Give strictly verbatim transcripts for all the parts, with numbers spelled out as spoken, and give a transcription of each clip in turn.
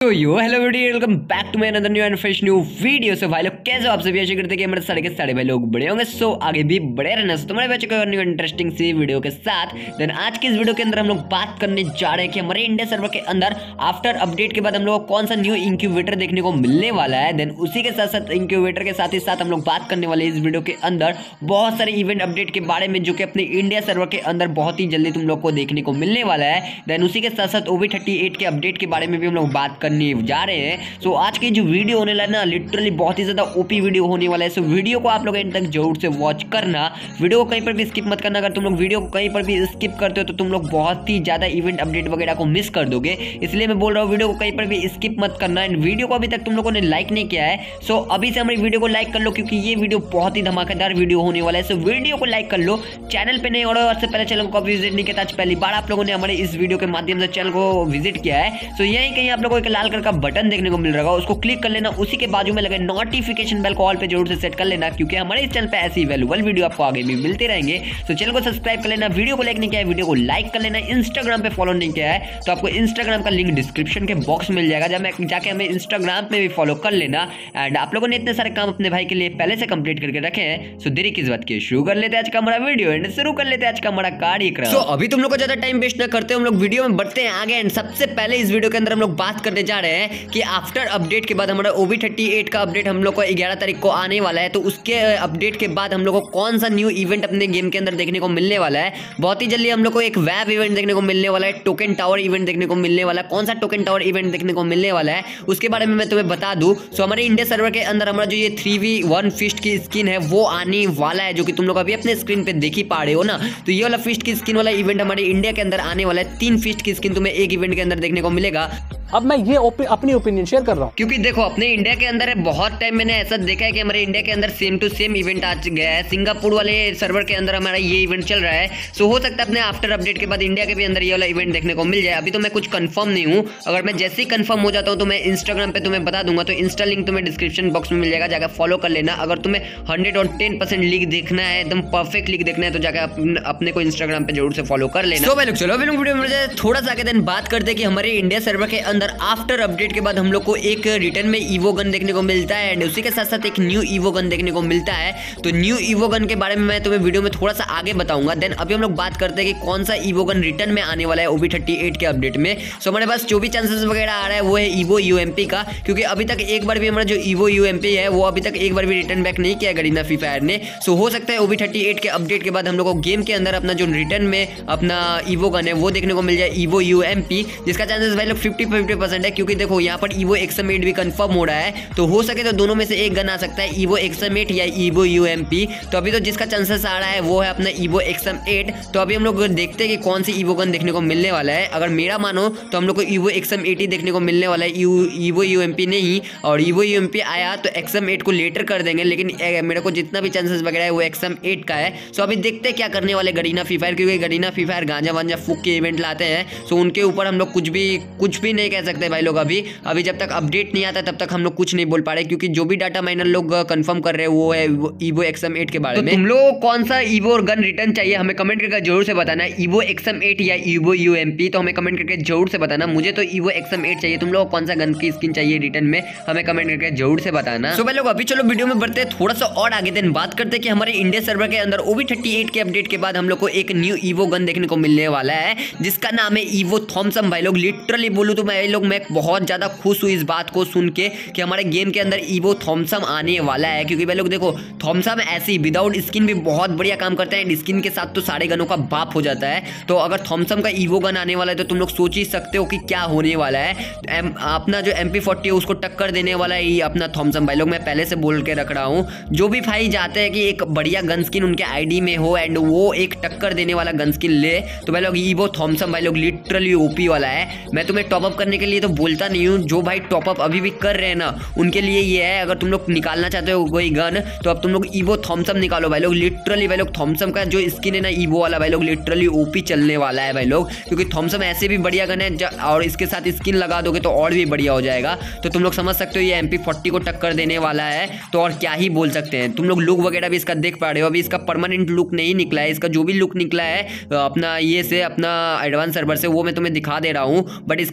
तो yo hello video welcome back to my another new and fresh new video. So भाई लोग कैसे हो आप सभी, आशा करते हैं कि हमारे सारे के सारे भाई लोग बड़े होंगे। सो आगे भी बड़े रहना। सो तुम्हारे बच्चों को न्यू इंटरेस्टिंग सी वीडियो के साथ देन आज की इस वीडियो के अंदर हम लोग बात करने जा रहे हैं कि हमारे इंडिया सर्वर के अंदर आफ्टर अपडेट के बाद हम लोग को कौन सा न्यू इंक्यूबेटर देखने को मिलने वाला है। देन उसी के साथ साथ इंक्यूबेटर के साथ ही साथ हम लोग बात करने वाले इस वीडियो के अंदर बहुत सारे इवेंट अपडेट के बारे में, जो कि अपने इंडिया सर्वर के अंदर बहुत ही जल्दी तुम लोग को देखने को मिलने वाला है। देन उसी के साथ साथ ओवी थर्टी एट के अपडेट के बारे में भी हम लोग बात करने जा रहे हैं। सो so, आज की जो वीडियो होने वाला है ना, लिटरली बहुत ही ज्यादा ओपी वीडियो होने वाला है। सो so, वीडियो को आप लोग एंड तक जरूर से वॉच करना, वीडियो को कहीं पर भी स्किप मत करना। अगर तुम लोग वीडियो को कहीं पर भी स्किप करते हो तो तुम लोग बहुत ही ज्यादा इवेंट अपडेट वगैरह को मिस कर दोगे, इसलिए मैं बोल रहा हूँ वीडियो को कहीं पर भी स्किप मत करना। एंड वीडियो को अभी तक तुम लोगों ने लाइक नहीं किया है, सो so, अभी से हमारी वीडियो को लाइक कर लो, क्योंकि ये वीडियो बहुत ही धमाकेदार वीडियो होने वाला है। सो so, वीडियो को लाइक कर लो, चैनल पे नहीं और से पहले चैनल को विजिट नहीं किया, पहली बार आप लोगों ने हमारे इस वीडियो के माध्यम से चैनल को विजिट किया है। सो so, यहीं कहीं आप लोगों को एक लाल कलर का बटन देखने को मिल रहा होगा, उसको क्लिक कर लेना। उसी के बाजू में लगे नोटिफिकेशन बेल को ऑल पे जरूर से सेट कर लेना, क्योंकि हमारे इस चैनल पे ऐसी वैल्यूएबल वीडियो आपको आगे भी मिलते रहेंगे। तो चैनल को सब्सक्राइब कर लेना, वीडियो को लाइक नहीं किया है वीडियो को लाइक कर लेना। इंस्टाग्राम पे फॉलो नहीं किया है तो आपको इंस्टाग्राम का लिंक डिस्क्रिप्शन के बॉक्स में मिल जाएगा, जब मैं जाके हमें इंस्टाग्राम पे भी फॉलो कर लेना। एंड आप लोगों ने इतने सारे काम अपने भाई के लिए पहले से कंप्लीट करके रखे हैं, सो देरी किस बात की, शुरू कर लेते हैं आज का हमारा वीडियो एंड शुरू कर लेते हैं आज का हमारा कार्यक्रम। सो अभी तुम लोग को ज्यादा टाइम वेस्ट ना करते हम लोग वीडियो में बढ़ते हैं आगे। एंड सबसे पहले इस वीडियो के अंदर हम लोग बात करने जा रहे हैं कि आफ्टर अपडेट के बाद हमारा ओवी थर्टी एट का अपडेट हम लोग को ग्यारह तारीख को आने वाला है। तो उसके अपडेट के बाद हम लोग को कौन सा न्यू इवेंट अपने गेम के अंदर देखने को मिलने वाला है। बहुत ही जल्दी हम लोग को एक वेब इवेंट देखने को मिलने वाला है, टोकन टावर इवेंट देखने को मिलने वाला है। कौन सा टोकन टावर इवेंट देखने को मिलने वाला है उसके बारे में मैं तुम्हें बता दूं। सो हमारे इंडिया सर्वर के अंदर हमारा जो ये थ्री वी वन फिस्ट की स्किन है वो आने वाला है, जो कि तुम लोग अभी अपने स्क्रीन पे देख ही पा रहे हो ना। तो ये वाला फिस्ट की स्किन वाला इवेंट हमारे इंडिया के अंदर आने वाला है। तीन फिस्ट की स्किन तुम्हें एक इवेंट के अंदर देखने को मिलेगा। अब मैं ये अपनी ओपिनियन शेयर कर रहा हूँ, क्योंकि देखो अपने इंडिया के अंदर बहुत टाइम मैंने ऐसा देखा है कि हमारे इंडिया के अंदर सेम टू सेम इवेंट आ गया है। सिंगापुर वाले सर्वर के अंदर हमारा ये इवेंट चल रहा है। सो हो सकता है अपने आफ्टर अपडेट के बाद इंडिया के भी अंदर ये वाला इवेंट देखने को मिल जाए। अभी तो मैं कुछ कंफर्म नहीं हूँ, अगर मैं जैसे ही कंफर्म हो जाता हूँ तो मैं इंस्टाग्राम पे तुम्हें बता दूंगा। तो इंस्टा लिंक तुम्हें डिस्क्रिप्शन बॉक्स में मिल जाएगा, जाकर फॉलो कर लेना। अगर तुम्हें हंड्रेड और टेन परसेंट लीक देखना है, एकदम परफेक्ट लीक देखना है, तो जाकर अपने को इंस्टाग्राम पे जरूर से फॉलो कर लेना। तो भाई लोग चलो अभी लोग वीडियो में थोड़ा सा आगे दिन बात करते हैं कि हमारे इंडिया सर्वर के अंदर आफ्टर अपडेट के बाद हम लोग को एक रिटर्न में ईवो गन देखने को मिलता है, एंड उसी के साथ साथ एक न्यू ईवो गन देखने को मिलता है। तो न्यू ईवो गन के बारे में मैं तुम्हें वीडियो में थोड़ा सा आगे बताऊंगा। देन अभी हम लोग बात करते हैं कि कौन सा ईवो गन रिटर्न में आने वाला है ओवी थर्टी एट के अपडेट में। सो हमारे पास जो भी चांसेस वगैरह आ रहा है वो है ईवो यूएमपी का, क्योंकि अभी तक एक बार भी हमारा जो ईवो यूएमपी है वो अभी तक एक बार भी रिटर्न बैक नहीं किया गरीना फ्री फायर ने। सो हो सकता है ओवी थर्टी एट के अपडेट के बाद हम लोग को गेम के अंदर अपना जो रिटर्न में अपना ईवो गन है वो देखने को मिल जाए, ईवो यूएमपी, जिसका चांसेस भाई लोग फिफ्टी फिफ्टी परसेंट है। क्योंकि देखो यहाँ पर ईवो एक्सएम एट भी कंफर्म हो रहा है, तो हो सके तो दोनों में से एक गन आ सकता है, ईवो एक्सएम एट या ईवो यूएमपी। तो अभी तो जिसका चांसेस आ रहा है वो है अपना ईवो एक्सएम एट। तो अभी हम लोग देखते हैं कि कौन सी ईवो गन देखने को मिलने वाला है। अगर मेरा मानो तो हम लोग को ईवो एक्सएम एट ही देखने को मिलने वाला है, ईवो यूएमपी नहीं। और ईवो यूएमपी आया तो एक्सएम एट को लेटर कर देंगे, लेकिन मेरे को जितना भी चांसेस वगैरह है वो एक्सएम एट का है। सो अभी देखते हैं क्या करने वाले गरीना फ्री फायर, क्योंकि गरीना फ्री फायर गांजा वांजा फूक के इवेंट लाते हैं। सो उनके ऊपर हम लोग कुछ भी कुछ भी नहीं कह सकते भाई लोग। अभी अभी जब तक अपडेट नहीं आता तब तक हम लोग कुछ नहीं बोल पा रहे, क्योंकि जो भी डाटा माइनर लोग कंफर्म कर रहे हैं वो है ईवो एक्सएम एट के बारे में। तो तुम लोगों को कौन सा ईवो गन रिटर्न चाहिए हमें कमेंट करके जरूर से बताना, ईवो एक्सएम एट या ईवो यूएमपी, तो हमें कमेंट करके जरूर से बताना। मुझे तो ईवो एक्सएम एट चाहिए, तुम लोग कौन सा गन की स्किन चाहिए रिटर्न में हमें कमेंट करके जरूर से बताना। सो भाई लोग अभी चलो वीडियो में बढ़ते हैं थोड़ा सा और आगे, दिन बात करते हैं कि हमारे इंडिया सर्वर के अंदर ओवी थर्टी एट के अपडेट के बाद हम लोग को एक न्यू ईवो गन देखने को मिलने वाला है, जिसका नाम है ईवो थॉमसन। भाई लोग लिटरली बोलूं तो मैं लोग मैं बहुत ज्यादा खुश हूं इस बात को सुन के कि हमारे गेम के अंदर ईवो थॉमसन आने वाला है। क्योंकि भाई लोग देखो थॉमसन ऐसे ही विदाउट स्किन भी बहुत बढ़िया काम करता है, स्किन के साथ तो सारे गनों का बाप हो जाता है। तो अगर थॉमसन का ईवो गन आने वाला है तो तुम लोग सोच ही सकते हो कि क्या होने वाला है। एम, अपना जो एम पी फोर्टी है उसको टक्कर देने वाला है ये अपना थॉमसन। भाई लोग मैं पहले से बोल के रख रहा हूँ, जो भी भाई जाते हैं कि एक बढ़िया गन स्किन उनके आईडी में हो एंड वो एक टक्कर देने वाला गन स्किन ले, तो भाई लोग ईवो थॉमसन भाई लोग लिटरली ओपी वाला है। मैं तुम्हें टॉपअप करने के लिए तो बोलता नहीं हूँ, जो भाई टॉपअप अभी भी कर रहे हैं ना उनके लिए ये है। अगर तुम लोग निकालना चाहते हो कोई गन तो अब तुम लोग ईवो थॉमसन निकालो भाई लोग। लिटरली भाई लोग थॉमसन का जो स्किन है ना ईवो वाला भाई लोग लिटरली ओपी चलने वाला है भाई लोग, क्योंकि थॉमसन ऐसे भी बढ़िया गन है और इसके साथ स्किन लगा दोगे तो और भी बढ़िया हो जाएगा। तो तुम लोग समझ सकते हो ये एम पी फोर्टी को टक्कर देने वाला है, तो और क्या ही बोल सकते हैं। तुम लोग लुक वगैरह भी इसका देख पा रहे हो, अभी इसका परमानेंट लुक नहीं निकला है। इसका जो भी लुक निकला है अपना ये से अपना एडवांस सर्वर से वो मैं तुम्हें दिखा दे रहा हूँ, बट इसका जो एकदम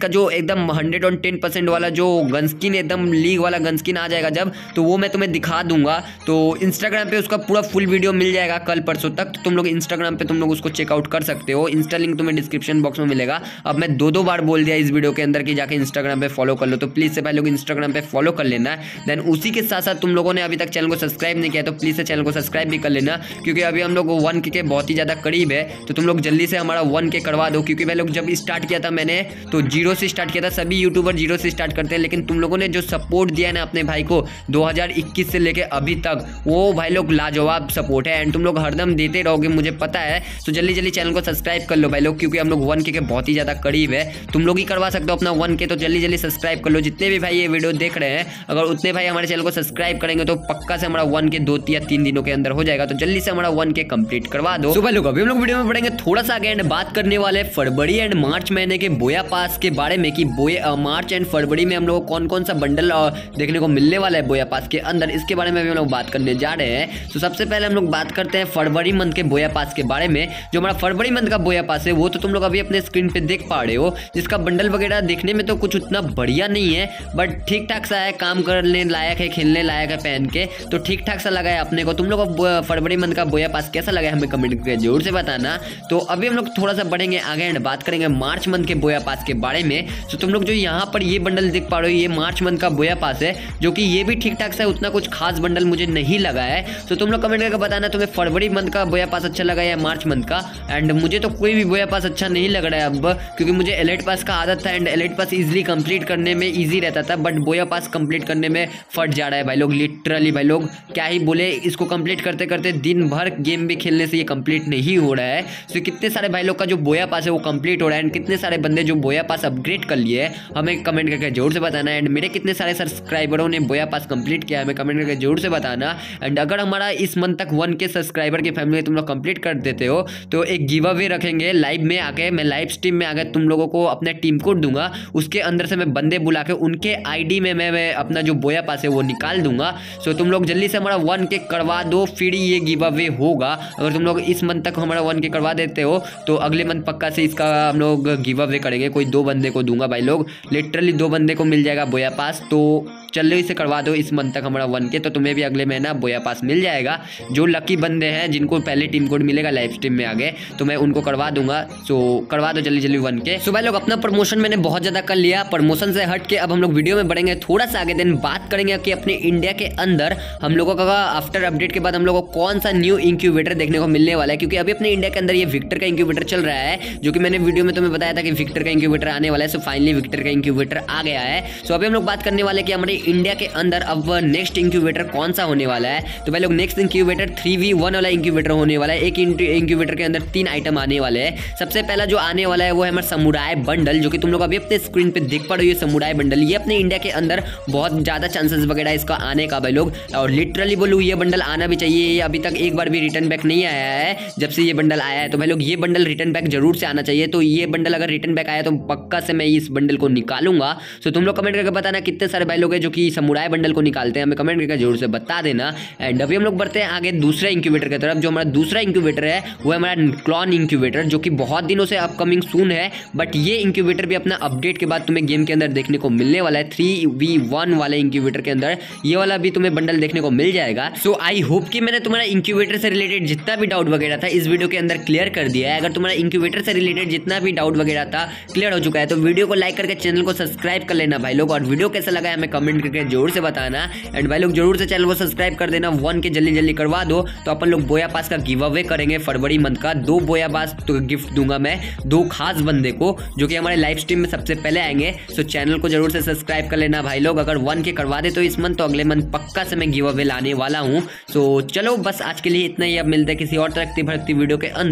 एकदम हंड्रेड और टेन परसेंट वाला जो गन स्किन एकदम लीग वाला गन स्किन आ जाएगा जब, तो वो मैं तुम्हें दिखा दूंगा। तो इंस्टाग्राम पे उसका पूरा फुल वीडियो मिल जाएगा कल परसों तक, तो तुम लोग इंस्टाग्राम पे तुम लोग उसको चेकआउट कर सकते हो। इंस्टा लिंक तुम्हें डिस्क्रिप्शन बॉक्स में मिलेगा। अब मैं दो दो बार बोल दिया इस वीडियो के अंदर कि जाके इंस्टाग्राम पे फॉलो कर लो, तो प्लीज़ से भाई लोग इंस्टाग्राम पे फॉलो कर लेना। देन उसी के साथ साथ तुम लोगों ने अभी तक चैनल को सब्सक्राइब नहीं किया तो प्लीज़ से चैनल को सब्सक्राइब भी कर लेना, क्योंकि अभी हम लोग वन के के बहुत ही ज़्यादा करीब है। तो तुम लोग जल्दी से हमारा वन के करवा दो, क्योंकि भाई लोग जब स्टार्ट किया था मैंने तो जीरो से स्टार्ट किया था। सभी यूट्यूबर जीरो से स्टार्ट करते हैं, लेकिन तुम लोगों ने जो सपोर्ट दिया है ना अपने भाई को दो हज़ार इक्कीस से लेके अभी तक, वो भाई लोग लाजवाब सपोर्ट है एंड तुम लोग हरदम देते रहोगे मुझे पता है। तो जल्दी जल्दी चैनल को सब्सक्राइब कर लो भाई लोग, क्योंकि हम लोग वन के के बहुत ही ज़्यादा करीब है। तुम लोग ही करवा सकते हो अपना वन के, तो जल्दी जल्दी सब्सक्राइब कर लो। जितने भी भाई ये वीडियो देख रहे हैं, अगर उतने भाई हमारे चैनल को सब्सक्राइब करेंगे तो पक्का से हमारा वन के दो या तीन दिनों के अंदर हो जाएगा। तो जल्दी से हमारा वन के कंप्लीट करवा दो। तो भाई लोग अभी हम लोग वीडियो में बढ़ेंगे थोड़ा सा आगे एंड बात करने वाले फरवरी एंड मार्च महीने के बोया पास के बारे में, कि बोया मार्च एंड फरवरी में हम लोग कौन कौन सा बंडल देखने को मिलने वाला है बोया पास के अंदर, इसके बारे में भी हम लोग बात करने जा रहे हैं। तो सबसे पहले हम लोग बात करते हैं फरवरी मंथ के बोया पास के बारे में। जो हमारा फरवरी मंथ का बोया पास है वो तो तुम लोग अभी अपने स्क्रीन पे देख पा रहे हो, जिसका बंडल वगैरह देखने में तो कुछ उतना बढ़िया नहीं है, बट ठीक ठाक सा है, काम करने लायक है, खेलने लायक है पहन के, तो ठीक ठाक सा लगा है अपने को। तुम लोग फरवरी मंथ का बोया पास कैसा लगा है हमें कमेंट करके जरूर से बताना। तो अभी हम लोग थोड़ा सा बढ़ेंगे आगे एंड बात करेंगे मार्च मंथ के बोया पास के बारे में। तो तुम लोग जो यहाँ पर ये बंडल देख पा रहे हो, ये मार्च मंथ का बोया पास है, जो कि ये भी ठीक ठाक सा, उतना कुछ खास बंडल मुझे नहीं लगा है। तो तुम लोग कमेंट करके बताना तुम्हें फरवरी मंथ का बोया पास अच्छा लगा या मार्च मंथ का। एंड मुझे तो कोई भी बोया पास अच्छा नहीं लग रहा है अब, क्योंकि मुझे एलाइट पास का आदत था and elite pass easily complete करने में इजी रहता था, बट बोया पास कंप्लीट करने में फट जा रहा है भाई लोग, लिटरली भाई लोग क्या ही बोले। इसको कंप्लीट करते करते दिन भर गेम भी खेलने से ये कंप्लीट नहीं हो रहा है। तो कितने सारे भाई लोग का जो बोया पास है वो कंप्लीट हो रहा है एंड कितने सारे बंदे जो बोया पास अपग्रेड कर लिए हमें कमेंट करके जरूर से बताना। एंड मेरे कितने सारे सब्सक्राइबरों ने बोया पास कंप्लीट किया है हमें कमेंट करके जरूर से बताना। एंड अगर हमारा इस मंथ तक वन के सब्सक्राइबर की फैमिली में तुम लोग कंप्लीट कर देते हो तो एक गिव अवे रखेंगे लाइव में आके, मैं लाइव स्ट्रीम में आकर तुम लोगों को अपना टीम कोड दूंगा, उसके अंदर से मैं बंदे बुला के उनके आईडी में मैं, मैं अपना जो बोया पास है वो निकाल दूंगा। सो तुम लोग जल्दी से हमारा वन के करवा दो, फिर ये गिव अवे होगा। अगर तुम लोग इस मंथ तक हमारा वन के करवा देते हो तो अगले मंथ पक्का से इसका हम लोग गिव अवे करेंगे। कोई दो बंदे को दूंगा भाई लोग, लिटरली दो बंदे को मिल जाएगा बोया पास। तो चलो इसे करवा दो इस मंथ तक हमारा वन के, तो तुम्हें भी अगले महीना बोया पास मिल जाएगा। जो लकी बंदे हैं जिनको पहले टीम कोड मिलेगा लाइव स्ट्रीम में आगे, तो मैं उनको करवा दूंगा। सो करवा दो जल्दी जल्दी वन के। सो भाई लोग अपना प्रमोशन मैंने बहुत ज्यादा कर लिया, प्रमोशन से हट के अब हम लोग वीडियो में बढ़ेंगे थोड़ा सा आगे, देन बात करेंगे कि अपने इंडिया के अंदर हम लोगों का आफ्टर अपडेट के बाद हम लोगों को कौन सा न्यू इंक्यूबेटर देखने को मिलने वाला है। क्योंकि अभी अपने इंडिया के अंदर ये विक्टर का इंक्यूबेटर चल रहा है, जो कि मैंने वीडियो में तुम्हें बताया था कि विक्टर का इंक्यूबेटर आने वाला है। सो फाइनली विक्टर का इंक्यूबेटर आ गया है। सो अभी हम लोग बात करने वाले कि हमारे इंडिया के अंदर अब नेक्स्ट इंक्यूबेटर कौन सा होने वाला है। तो भाई लोग next incubator three V one वाला इंक्यूबेटर होने वाला है। एक इंक्यूबेटर के अंदर तीन आइटम आने वाले हैं। सबसे पहला जो आने वाला है वो है हमारा समुराय बंडल, जो कि तुम लोग अभी अपने स्क्रीन पे देख पा रहे हो। ये समुराय बंडल ये अपने इंडिया के अंदर बहुत ज्यादा चांसेस वगैरह इसका आने का भाई लोग, और लिटरली बोलूँ ये बंडल आना भी चाहिए। ये अभी तक एक बार भी रिटर्न बैक नहीं आया है जब से ये बंडल आया है, तो भाई लोग ये बंडल रिटर्न बैक जरूर से आना चाहिए। तो ये बंडल अगर रिटर्न बैक आया तो पक्का से मैं इस बंडल को निकालूंगा। सो तुम लोग कमेंट करके बताना कितने सारे भाई लोग हैं जो कि समुराय बंडल को निकालते हैं, हमें कमेंट करके जरूर से बता देना। एंड अभी हम लोग बढ़ते हैं आगे दूसरा इंक्यूबेटर की तरफ। जो हमारा दूसरा इंक्यूबेटर है वो है हमारा क्लॉन इंक्यूबेटर, जो कि बहुत दिनों से अपकमिंग सून है, बट ये इंक्यूबेटर भी अपना अपडेट के बाद तुम्हें गेम के अंदर देखने को मिलने वाला है। थ्री वी वन वाले इंक्यूबेटर के अंदर ये वाला भी तुम्हें बंडल देखने को मिल जाएगा। सो आई होप कि मैंने तुम्हारा इंक्यूबेटर से रिलेटेड जितना भी डाउट वगैरह था इस वीडियो के अंदर क्लियर कर दिया है। अगर तुम्हारा इंक्यूबेटर से रिलेटेड जितना भी डाउट वगैरह था क्लियर हो चुका है तो वीडियो को लाइक करके चैनल को सब्सक्राइब कर लेना भाई लोग, और वीडियो कैसा लगा है हमें कमेंट करके जरूर से बताना। एंड भाई लोग जरूर से चैनल को सब्सक्राइब कर देना, वन के जल्दी जल्दी करवा दो। तो अपन लोग बोया पास का गिव अवे करेंगे फरवरी मंथ का। दो बोया पास तो गिफ्ट दूंगा मैं दो खास बंदे को, जो कि हमारे लाइव स्ट्रीम में सबसे पहले आएंगे। सो चैनल को जरूर से सब्सक्राइब कर लेना भाई लोग। अगर वन के करवा दे तो इस मंथ, तो अगले मंथ पक्का से मैं गिव अवे लाने वाला हूँ। सो चलो बस आज के लिए इतना ही, अब मिलते हैं किसी और तरक्ति भड़कती वीडियो के अंदर।